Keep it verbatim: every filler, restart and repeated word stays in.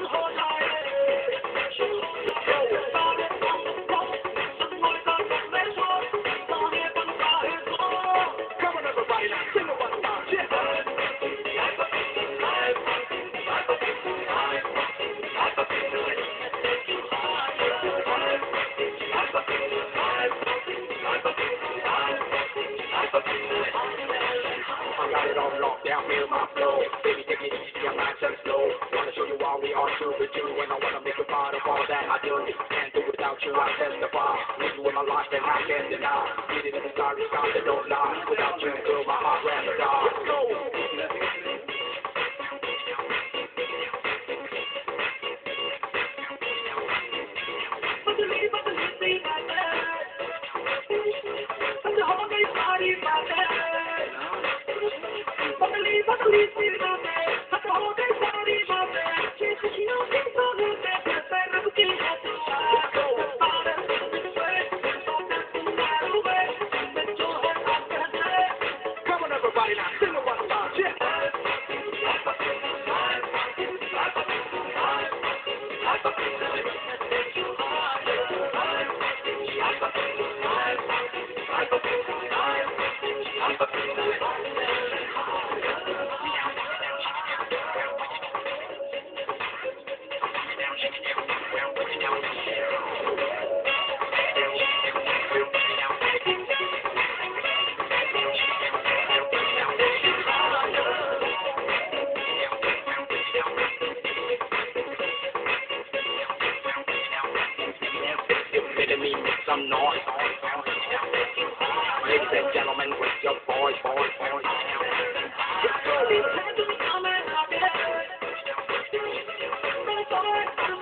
Got it on lockdown, feel my flow. Baby, take it easy, I'm nice and slow. Wanna show you all we are true with you, and I wanna make you part of all that I do. Can't do without you, I testify. With you in my life, and I can't deny. Did it in the sorry stars that don't lie. Without you, girl, my heart rather die. Let's go. Come on, everybody, now sing it one time. Yeah. Some noise. Ladies and gentlemen, with your boys, boys, boys. Let's go.